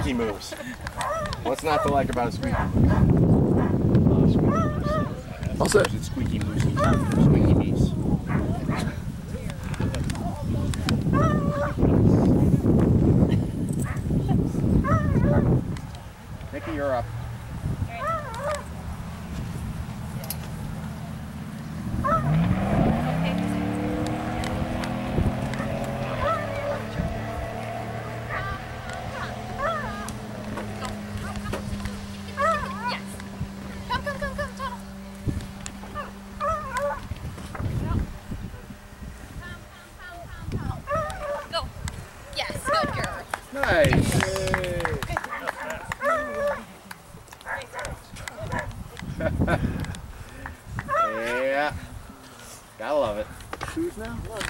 squeaky moves. What's not to like about a squeaky moves? Love squeaky moves. All set. It's squeaky moosey. Squeaky meese. Nikki, you're up. Nice. Yeah. Gotta love it. Shoes now?